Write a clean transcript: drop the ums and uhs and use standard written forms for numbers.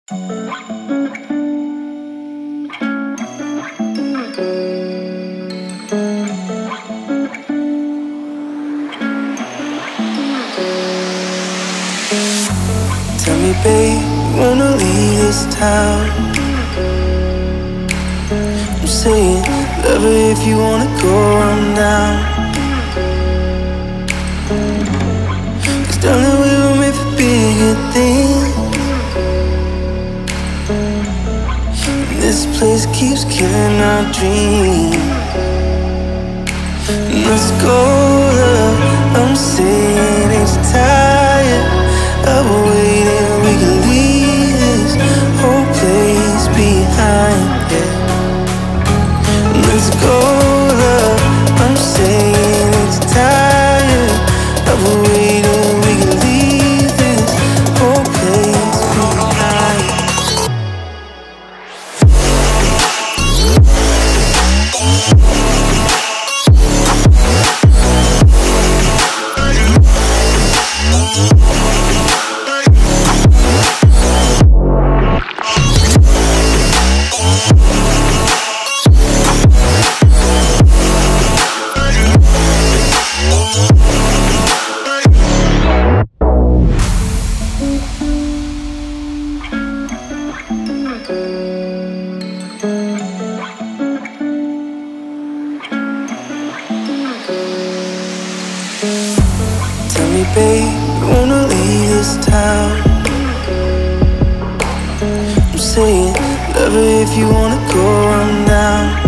Tell me, babe, you wanna leave this town? I'm saying, love her if you wanna go, I'm down. 'Cause darling, we were made for bigger things. This place keeps killing our dreams. Let's go, love, I'm saying it's tired of waiting. We can leave this whole place behind, yeah. Let's go, love, I'm saying it's tired of waiting. We can leave this whole place behind. Tell me, babe, you wanna leave this town? I'm saying, love her if you wanna go, I'm down.